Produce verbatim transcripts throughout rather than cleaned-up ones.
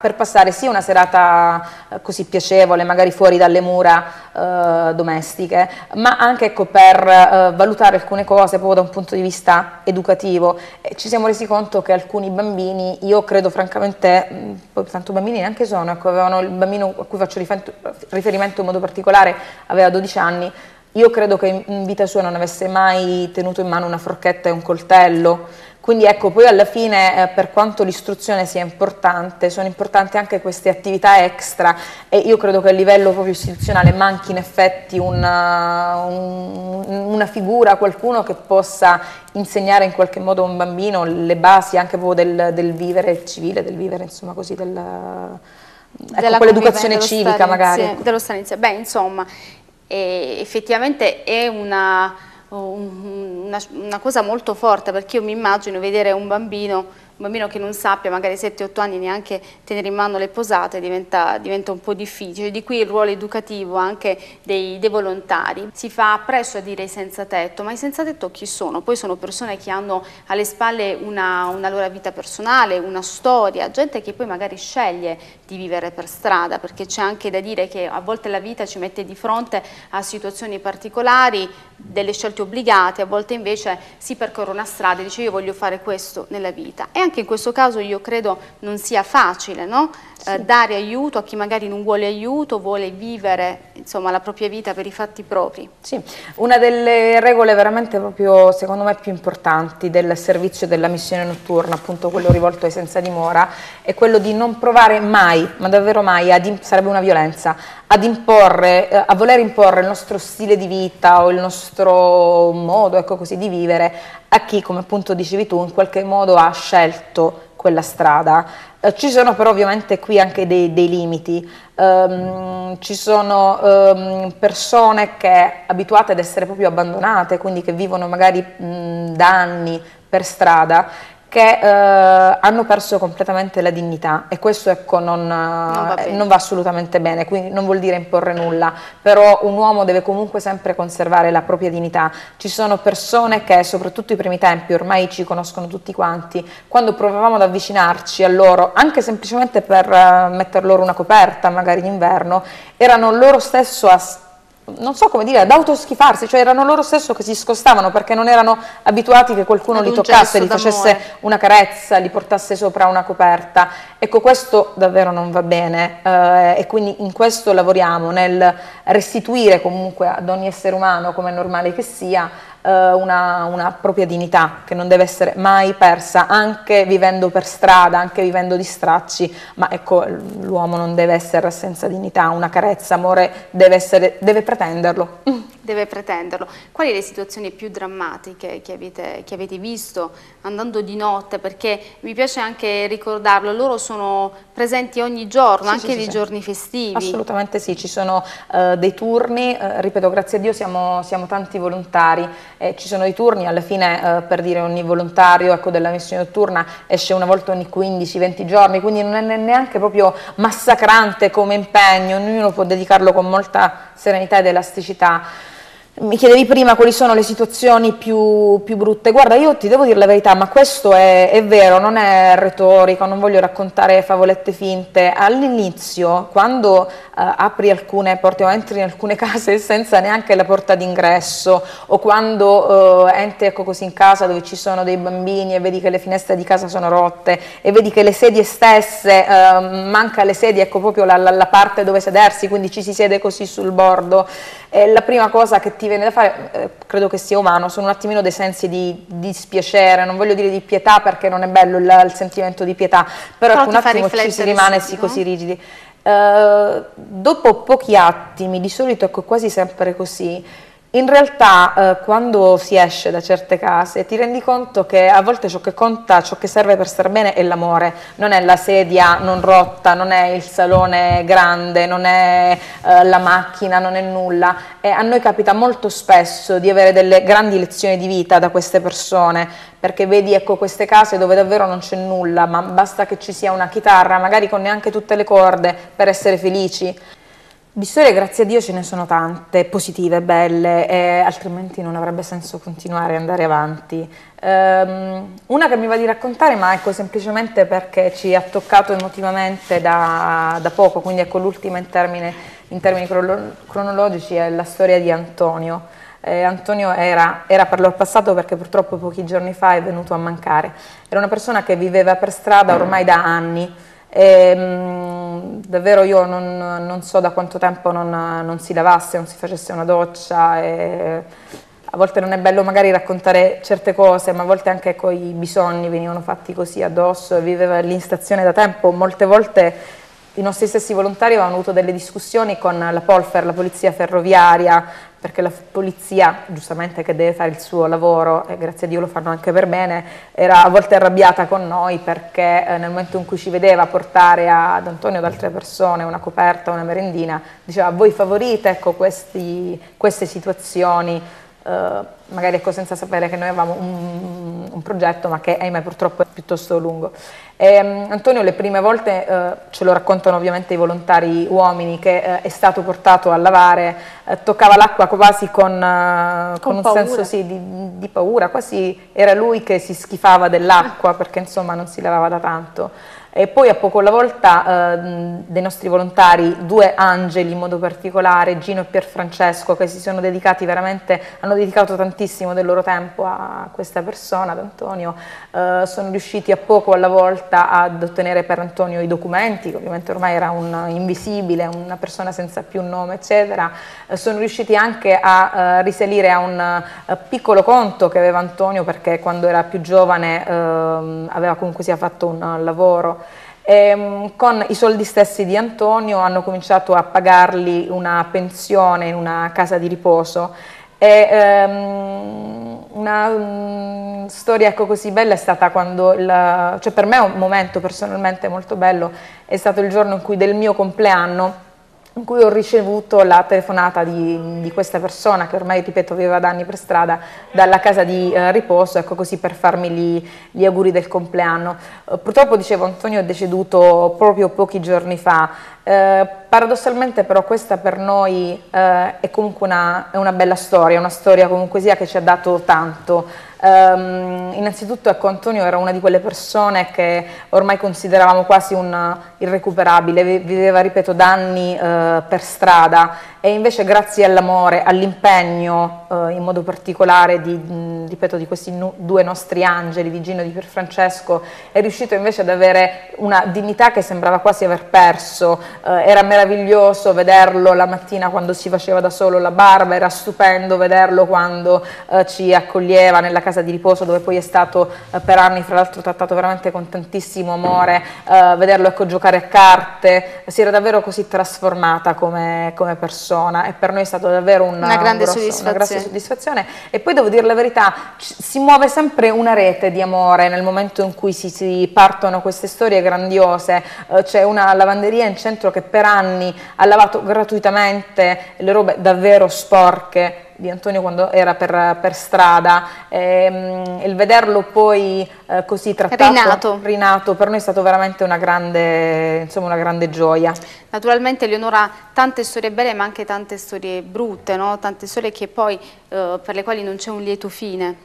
per passare sia una serata eh, così piacevole, magari fuori dalle mura eh, domestiche, ma anche ecco, per eh, valutare alcune cose proprio da un punto di vista educativo. E ci siamo resi conto che alcuni bambini, io credo francamente, mh, poi tanto bambini neanche sono, ecco, avevano il bambino a cui faccio riferimento in modo particolare, aveva dodici anni, io credo che in vita sua non avesse mai tenuto in mano una forchetta e un coltello. Quindi ecco, poi alla fine eh, per quanto l'istruzione sia importante, sono importanti anche queste attività extra e io credo che a livello proprio istituzionale manchi in effetti una, un, una figura, qualcuno che possa insegnare in qualche modo a un bambino le basi anche proprio del, del vivere civile, del vivere insomma così, del, ecco, quell'educazione civica magari. Dello stare insieme. Beh, insomma, eh, effettivamente è una... Una, una cosa molto forte, perché io mi immagino vedere un bambino, un bambino che non sappia, magari sette otto anni, neanche tenere in mano le posate, diventa, diventa un po' difficile. Di qui il ruolo educativo anche dei, dei volontari. Si fa presto a dire i senza tetto, ma i senza tetto chi sono? Poi sono persone che hanno alle spalle una, una loro vita personale, una storia, gente che poi magari sceglie di vivere per strada, perché c'è anche da dire che a volte la vita ci mette di fronte a situazioni particolari, delle scelte obbligate, a volte invece si percorre una strada e dice io voglio fare questo nella vita. E anche in questo caso io credo non sia facile, no? Sì. Eh, dare aiuto a chi magari non vuole aiuto, vuole vivere insomma, la propria vita per i fatti propri. Sì, una delle regole veramente proprio secondo me più importanti del servizio della missione notturna, appunto quello rivolto ai senza dimora, è quello di non provare mai, ma davvero mai, ad sarebbe una violenza, ad imporre, eh, a voler imporre il nostro stile di vita o il nostro modo, ecco così, di vivere a chi, come appunto dicevi tu, in qualche modo ha scelto quella strada. Eh, ci sono però ovviamente qui anche dei, dei limiti, um, ci sono um, persone che abituate ad essere proprio abbandonate, quindi che vivono magari mh, da anni per strada, che eh, hanno perso completamente la dignità e questo ecco, non, non, va non va assolutamente bene, quindi non vuol dire imporre nulla, però un uomo deve comunque sempre conservare la propria dignità. Ci sono persone che, soprattutto i primi tempi, ormai ci conoscono tutti quanti, quando provavamo ad avvicinarci a loro, anche semplicemente per uh, metter loro una coperta, magari d'inverno, erano loro stesso a non so come dire, ad autoschifarsi, cioè erano loro stesso che si scostavano perché non erano abituati che qualcuno ad li toccasse, li facesse una carezza, li portasse sopra una coperta. Ecco, questo davvero non va bene eh, e quindi in questo lavoriamo, nel restituire comunque ad ogni essere umano, come è normale che sia, Una, una propria dignità che non deve essere mai persa, anche vivendo per strada, anche vivendo di stracci, ma ecco, l'uomo non deve essere senza dignità, una carezza, amore, deve, essere, deve pretenderlo. Deve pretenderlo. Quali le situazioni più drammatiche che avete, che avete visto andando di notte? Perché mi piace anche ricordarlo, loro sono presenti ogni giorno, sì, anche sì, nei sì, giorni sì. festivi. Assolutamente sì, ci sono uh, dei turni, uh, ripeto, grazie a Dio siamo, siamo tanti volontari, eh, ci sono dei turni, alla fine uh, per dire ogni volontario ecco, della missione notturna esce una volta ogni quindici venti giorni, quindi non è neanche proprio massacrante come impegno, ognuno può dedicarlo con molta serenità ed elasticità. Mi chiedevi prima quali sono le situazioni più, più brutte. Guarda, io ti devo dire la verità, ma questo è, è vero, non è retorica, non voglio raccontare favolette finte. All'inizio, quando uh, apri alcune porte o entri in alcune case senza neanche la porta d'ingresso, o quando uh, entri ecco così in casa dove ci sono dei bambini e vedi che le finestre di casa sono rotte e vedi che le sedie stesse, uh, manca le sedie, ecco proprio la, la, la parte dove sedersi, quindi ci si siede così sul bordo, è la prima cosa che ti viene da fare, eh, credo che sia umano, sono un attimino dei sensi di, di dispiacere, non voglio dire di pietà perché non è bello il, il sentimento di pietà, però, però ecco, un attimo ci si rimane sì, così rigidi. Uh, dopo pochi attimi, di solito ecco quasi sempre così, in realtà eh, quando si esce da certe case ti rendi conto che a volte ciò che conta, ciò che serve per star bene è l'amore, non è la sedia non rotta, non è il salone grande, non è eh, la macchina, non è nulla. E a noi capita molto spesso di avere delle grandi lezioni di vita da queste persone, perché vedi ecco queste case dove davvero non c'è nulla, ma basta che ci sia una chitarra, magari con neanche tutte le corde, per essere felici. Di storie, grazie a Dio, ce ne sono tante, positive, belle, e altrimenti non avrebbe senso continuare ad andare avanti. Um, una che mi va di raccontare, ma ecco semplicemente perché ci ha toccato emotivamente da, da poco, quindi ecco l'ultima in, in termini cronologici, è la storia di Antonio. Eh, Antonio era, era parlo al passato perché purtroppo pochi giorni fa è venuto a mancare. Era una persona che viveva per strada ormai da anni. E, mh, davvero io non, non so da quanto tempo non, non si lavasse, non si facesse una doccia, e a volte non è bello magari raccontare certe cose, ma a volte anche ecco, i bisogni venivano fatti così addosso, e viveva lì in stazione da tempo. Molte volte i nostri stessi volontari avevano avuto delle discussioni con la Polfer, la polizia ferroviaria, perché la polizia, giustamente, che deve fare il suo lavoro, e grazie a Dio lo fanno anche per bene, era a volte arrabbiata con noi perché eh, nel momento in cui ci vedeva portare ad Antonio e ad altre persone una coperta, una merendina, diceva: voi favorite ecco, questi, queste situazioni, eh, magari ecco, senza sapere che noi avevamo un, un progetto, ma che ahimè purtroppo è piuttosto lungo. E, um, Antonio le prime volte, eh, ce lo raccontano ovviamente i volontari uomini, che eh, è stato portato a lavare, eh, toccava l'acqua quasi con, uh, con, con un paura. senso sì, di, di paura, quasi era lui che si schifava dell'acqua perché insomma non si lavava da tanto. E poi a poco alla volta eh, dei nostri volontari, due angeli in modo particolare, Gino e Pierfrancesco, che si sono dedicati veramente, hanno dedicato tantissimo del loro tempo a questa persona, ad Antonio, eh, sono riusciti a poco alla volta ad ottenere per Antonio i documenti, che ovviamente ormai era un invisibile, una persona senza più nome, eccetera. Eh, sono riusciti anche a eh, risalire a un eh, piccolo conto che aveva Antonio, perché quando era più giovane eh, aveva comunque sia fatto un uh, lavoro. E, con i soldi stessi di Antonio hanno cominciato a pagargli una pensione in una casa di riposo. E, um, una um, storia ecco, così bella è stata quando, il, cioè per me un momento personalmente molto bello è stato il giorno in cui del mio compleanno, in cui ho ricevuto la telefonata di, di questa persona che ormai, ripeto, viveva da anni per strada, dalla casa di eh, riposo, ecco così, per farmi gli, gli auguri del compleanno. Eh, purtroppo, dicevo, Antonio è deceduto proprio pochi giorni fa. Eh, paradossalmente però questa per noi eh, è comunque una, è una bella storia, una storia comunque sia che ci ha dato tanto. Um, innanzitutto ecco, Antonio era una di quelle persone che ormai consideravamo quasi un irrecuperabile, viveva, ripeto, da anni uh, per strada, e invece grazie all'amore, all'impegno uh, in modo particolare di, mh, ripeto, di questi nu due nostri angeli, di Gino e di Pierfrancesco, è riuscito invece ad avere una dignità che sembrava quasi aver perso. Uh, era meraviglioso vederlo la mattina quando si faceva da solo la barba, era stupendo vederlo quando uh, ci accoglieva nella casa di riposo, dove poi è stato uh, per anni, fra l'altro, trattato veramente con tantissimo amore, uh, vederlo ecco, giocare a carte, si era davvero così trasformata come, come persona, e per noi è stato davvero una, una, grande, un grosso, soddisfazione. una grande soddisfazione. E poi devo dire la verità, si muove sempre una rete di amore nel momento in cui si, si partono queste storie grandiose. Uh, c'è una lavanderia in centro che per anni ha lavato gratuitamente le robe davvero sporche di Antonio quando era per, per strada, e, il vederlo poi eh, così trattato, rinato. rinato, per noi è stato veramente una grande, insomma, una grande gioia. Naturalmente Eleonora, tante storie belle ma anche tante storie brutte, no? Tante storie che poi, eh, per le quali non c'è un lieto fine.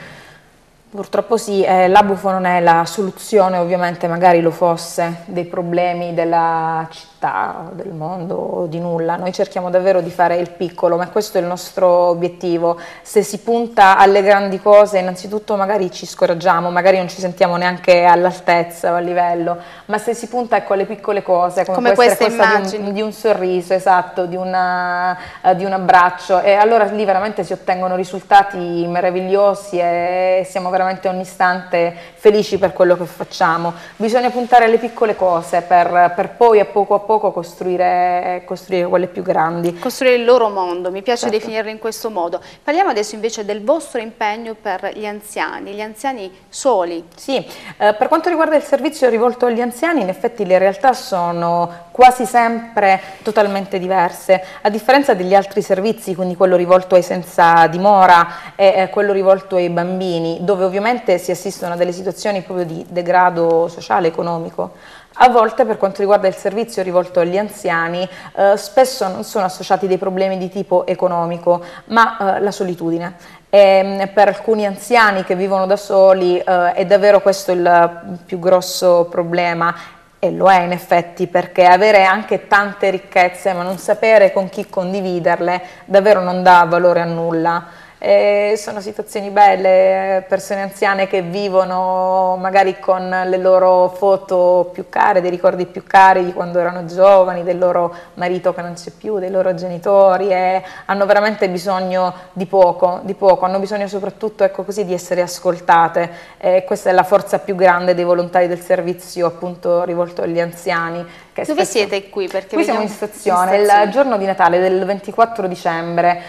Purtroppo sì, eh, l'Abufo non è la soluzione, ovviamente magari lo fosse, dei problemi della città, del mondo, di nulla. Noi cerchiamo davvero di fare il piccolo, ma questo è il nostro obiettivo. Se si punta alle grandi cose, innanzitutto magari ci scoraggiamo, magari non ci sentiamo neanche all'altezza o a livello, ma se si punta ecco, alle piccole cose, come, come può essere questa di un, di un sorriso, esatto, di, una, uh, di un abbraccio, e allora lì veramente si ottengono risultati meravigliosi e siamo veramente ogni istante felici per quello che facciamo. Bisogna puntare alle piccole cose per, per poi a poco a poco costruire, costruire quelle più grandi. Costruire il loro mondo, mi piace certo. definirlo in questo modo. Parliamo adesso invece del vostro impegno per gli anziani, gli anziani soli. Sì, eh, per quanto riguarda il servizio rivolto agli anziani, in effetti le realtà sono quasi sempre totalmente diverse, a differenza degli altri servizi, quindi quello rivolto ai senza dimora e eh, quello rivolto ai bambini, dove ovviamente si assistono a delle situazioni proprio di degrado sociale, economico. A volte, per quanto riguarda il servizio rivolto agli anziani, eh, spesso non sono associati dei problemi di tipo economico, ma eh, la solitudine. E per alcuni anziani che vivono da soli eh, è davvero questo il più grosso problema, e lo è in effetti, perché avere anche tante ricchezze ma non sapere con chi condividerle davvero non dà valore a nulla. E sono situazioni belle, persone anziane che vivono magari con le loro foto più care, dei ricordi più cari di quando erano giovani, del loro marito che non c'è più, dei loro genitori, e hanno veramente bisogno di poco, di poco, hanno bisogno soprattutto, ecco così, di essere ascoltate, e questa è la forza più grande dei volontari del servizio appunto rivolto agli anziani. Che Dove spesso... siete qui? Perché qui siamo in stazione, in stazione, il giorno di Natale del ventiquattro dicembre.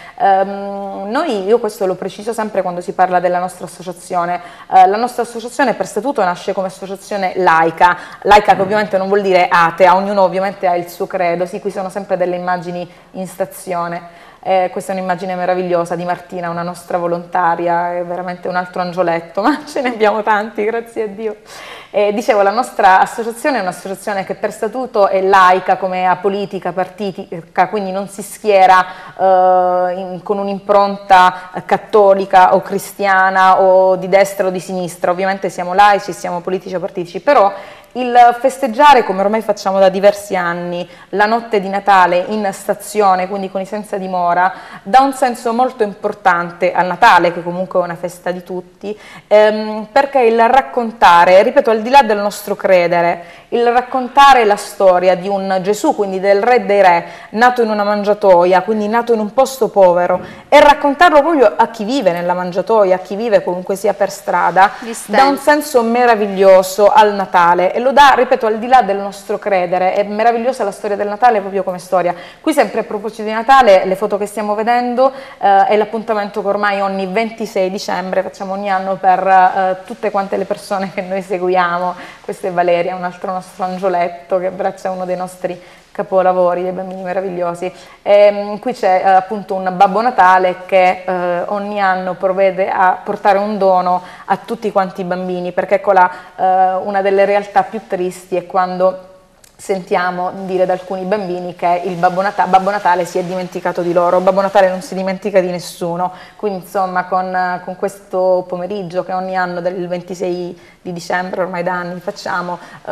Um, noi, io questo lo preciso sempre quando si parla della nostra associazione, uh, la nostra associazione per statuto nasce come associazione laica, laica che ovviamente non vuol dire atea, ognuno ovviamente ha il suo credo, sì, qui sono sempre delle immagini in stazione. Eh, questa è un'immagine meravigliosa di Martina, una nostra volontaria, è veramente un altro angioletto, ma ce ne abbiamo tanti, grazie a Dio. Eh, dicevo, la nostra associazione è un'associazione che per statuto è laica, come apolitica, partitica, quindi non si schiera eh, in, con un'impronta cattolica o cristiana o di destra o di sinistra. Ovviamente siamo laici, siamo politici o partitici, però il festeggiare, come ormai facciamo da diversi anni, la notte di Natale in stazione, quindi con i senza dimora, dà un senso molto importante al Natale, che comunque è una festa di tutti, ehm, perché il raccontare, ripeto, al di là del nostro credere, il raccontare la storia di un Gesù, quindi del Re dei Re, nato in una mangiatoia, quindi nato in un posto povero, e raccontarlo proprio a chi vive nella mangiatoia, a chi vive comunque sia per strada, dà un senso meraviglioso al Natale. E lo dà, ripeto, al di là del nostro credere. È meravigliosa la storia del Natale proprio come storia. Qui sempre a proposito di Natale, le foto che stiamo vedendo eh, è l'appuntamento che ormai ogni ventisei dicembre facciamo ogni anno per eh, tutte quante le persone che noi seguiamo. Questa è Valeria, un altro nostro angioletto che abbraccia uno dei nostri capolavori, dei bambini meravigliosi. E, qui c'è eh, appunto un Babbo Natale che eh, ogni anno provvede a portare un dono a tutti quanti i bambini, perché ecco la, eh, una delle realtà più tristi è quando sentiamo dire da alcuni bambini che il Babbo Natale, Babbo Natale si è dimenticato di loro. Babbo Natale non si dimentica di nessuno, quindi insomma con, con questo pomeriggio che ogni anno del ventisei di dicembre, ormai da anni facciamo,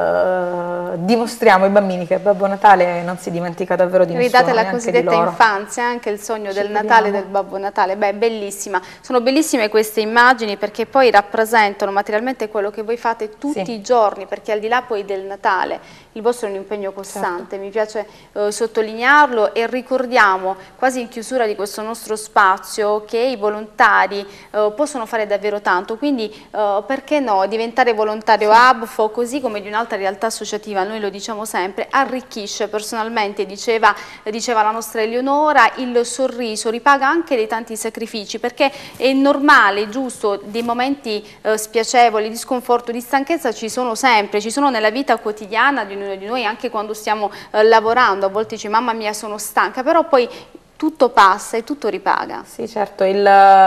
eh, dimostriamo ai bambini che Babbo Natale non si dimentica davvero di nessuno. Ridate la cosiddetta infanzia, anche il sogno del Natale, del Babbo Natale. Beh, bellissima, sono bellissime queste immagini perché poi rappresentano materialmente quello che voi fate tutti sì. i giorni, perché al di là poi del Natale il vostro è un impegno costante, certo. mi piace eh, sottolinearlo, e ricordiamo quasi in chiusura di questo nostro spazio che i volontari eh, possono fare davvero tanto, quindi eh, perché no, diventare volontario sì. A B F O, così come di un'altra realtà associativa, noi lo diciamo sempre, arricchisce personalmente, diceva, diceva la nostra Eleonora, il sorriso ripaga anche dei tanti sacrifici, perché è normale, giusto, dei momenti eh, spiacevoli, di sconforto, di stanchezza ci sono sempre, ci sono nella vita quotidiana di ognuno di noi, anche quando stiamo eh, lavorando, a volte dici mamma mia sono stanca, però poi tutto passa e tutto ripaga. Sì, certo, il,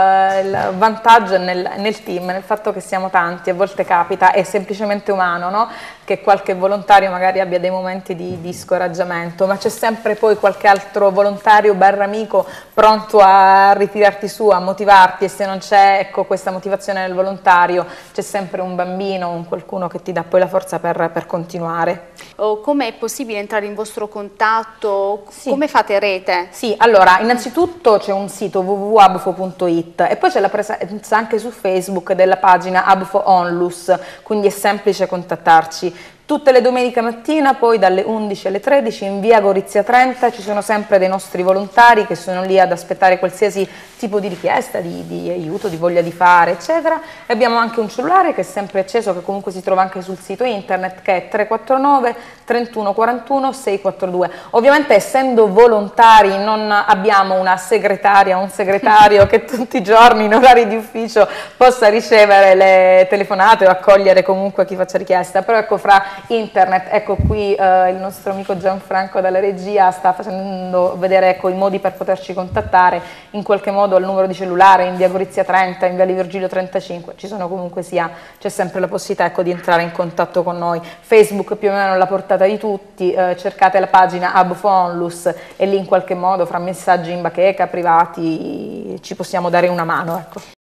il vantaggio è nel, nel team, nel fatto che siamo tanti, a volte capita, è semplicemente umano, no? Che qualche volontario magari abbia dei momenti di, di scoraggiamento, ma c'è sempre poi qualche altro volontario barra amico pronto a ritirarti su, a motivarti, e se non c'è ecco, questa motivazione nel volontario c'è sempre un bambino, un qualcuno che ti dà poi la forza per, per continuare. Oh, come è possibile entrare in vostro contatto? Sì. Come fate rete? Sì, allora innanzitutto c'è un sito w w w punto a b f o punto i t e poi c'è la presenza anche su Facebook della pagina A B F O Onlus, quindi è semplice contattarci. Tutte le domeniche mattina, poi dalle undici alle tredici, in via Gorizia trenta, ci sono sempre dei nostri volontari che sono lì ad aspettare qualsiasi tipo di richiesta, di, di aiuto, di voglia di fare, eccetera. E abbiamo anche un cellulare che è sempre acceso, che comunque si trova anche sul sito internet, che è tre quattro nove, trentuno quarantuno, seicentoquarantadue. Ovviamente, essendo volontari, non abbiamo una segretaria o un segretario che tutti i giorni in orari di ufficio possa ricevere le telefonate o accogliere comunque chi faccia richiesta, però ecco, fra internet. Ecco qui eh, il nostro amico Gianfranco dalla regia sta facendo vedere, ecco, i modi per poterci contattare, in qualche modo al numero di cellulare in via Gorizia trenta, in via Virgilio trentacinque, ci sono comunque sia, c'è sempre la possibilità, ecco, di entrare in contatto con noi. Facebook più o meno alla portata di tutti, eh, cercate la pagina Hub Fonlus e lì in qualche modo fra messaggi in bacheca privati ci possiamo dare una mano, ecco.